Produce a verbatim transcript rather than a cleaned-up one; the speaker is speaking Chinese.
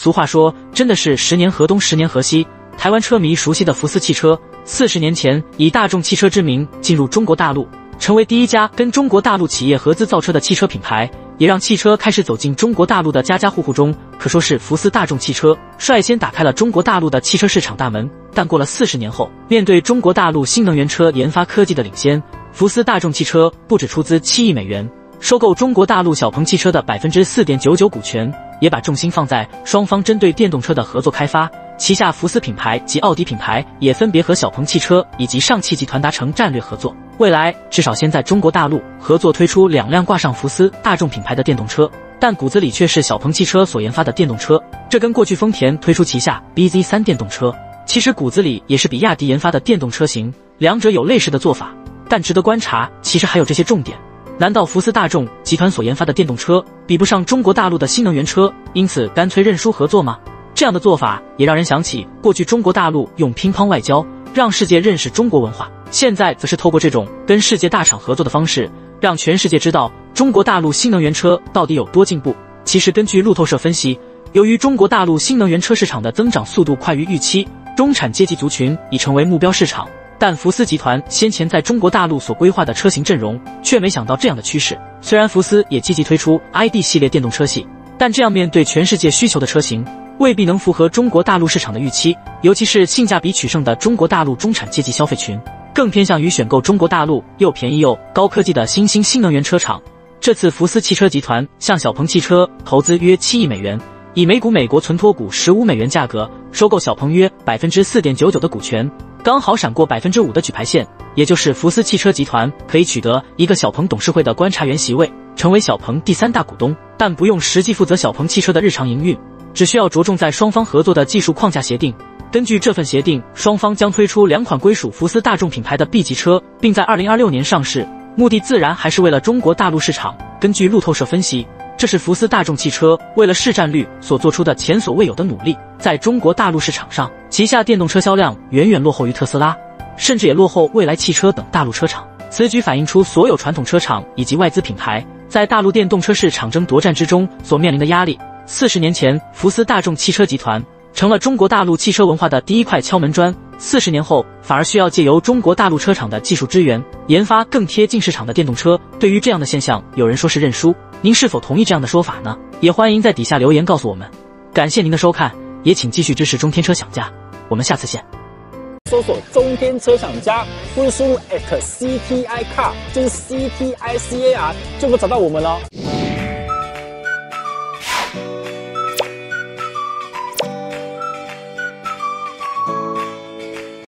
俗话说，真的是十年河东十年河西。台湾车迷熟悉的福斯汽车，四十年前以大众汽车之名进入中国大陆，成为第一家跟中国大陆企业合资造车的汽车品牌，也让汽车开始走进中国大陆的家家户户中。可说是福斯大众汽车率先打开了中国大陆的汽车市场大门。但过了四十年后，面对中国大陆新能源车研发科技的领先，福斯大众汽车不止出资七亿美元收购中国大陆小鹏汽车的 百分之四点九九 股权，也把重心放在双方针对电动车的合作开发。旗下福斯品牌及奥迪品牌也分别和小鹏汽车以及上汽集团达成战略合作，未来至少先在中国大陆合作推出两辆挂上福斯大众品牌的电动车，但骨子里却是小鹏汽车所研发的电动车。这跟过去丰田推出旗下 B Z 三 电动车，其实骨子里也是比亚迪研发的电动车型，两者有类似的做法。但值得观察，其实还有这些重点。难道福斯大众集团所研发的电动车比不上中国大陆的新能源车，因此干脆认输合作吗？这样的做法也让人想起过去中国大陆用乒乓外交让世界认识中国文化，现在则是透过这种跟世界大厂合作的方式，让全世界知道中国大陆新能源车到底有多进步。其实根据路透社分析，由于中国大陆新能源车市场的增长速度快于预期，中产阶级族群已成为目标市场，但福斯集团先前在中国大陆所规划的车型阵容却没想到这样的趋势。虽然福斯也积极推出 I D 系列电动车系，但这样面对全世界需求的车型未必能符合中国大陆市场的预期，尤其是性价比取胜的中国大陆中产阶级消费群，更偏向于选购中国大陆又便宜又高科技的新兴新能源车厂。这次福斯汽车集团向小鹏汽车投资约七亿美元，以每股美国存托股十五美元价格收购小鹏约 百分之四点九九 的股权，刚好闪过 百分之五 的举牌线，也就是福斯汽车集团可以取得一个小鹏董事会的观察员席位，成为小鹏第三大股东，但不用实际负责小鹏汽车的日常营运，只需要着重在双方合作的技术框架协定。根据这份协定，双方将推出两款归属福斯大众品牌的 B 级车，并在二零二六年上市，目的自然还是为了中国大陆市场。根据路透社分析，这是福斯大众汽车为了市占率所做出的前所未有的努力。在中国大陆市场上，旗下电动车销量远远落后于特斯拉，甚至也落后蔚来汽车等大陆车厂。此举反映出所有传统车厂以及外资品牌在大陆电动车市场争夺战之中所面临的压力。四十年前，福斯大众汽车集团成了中国大陆汽车文化的第一块敲门砖，四十年后反而需要借由中国大陆车厂的技术支援，研发更贴近市场的电动车。对于这样的现象，有人说是认输，您是否同意这样的说法呢？也欢迎在底下留言告诉我们。感谢您的收看，也请继续支持中天车享家，我们下次见。 搜索中天车享家，或者输入 at C T I car， 就是 C T I C A R 就可以找到我们了。